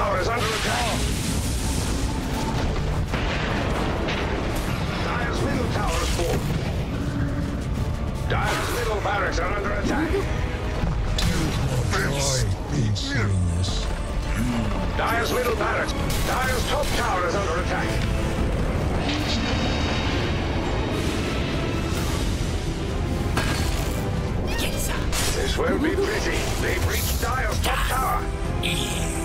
tower is under attack. Dire's middle tower is full. Dire's middle barracks are under attack. Dire's middle barracks. Dire's top tower is under attack. This won't be pretty. They've reached Dire's top tower.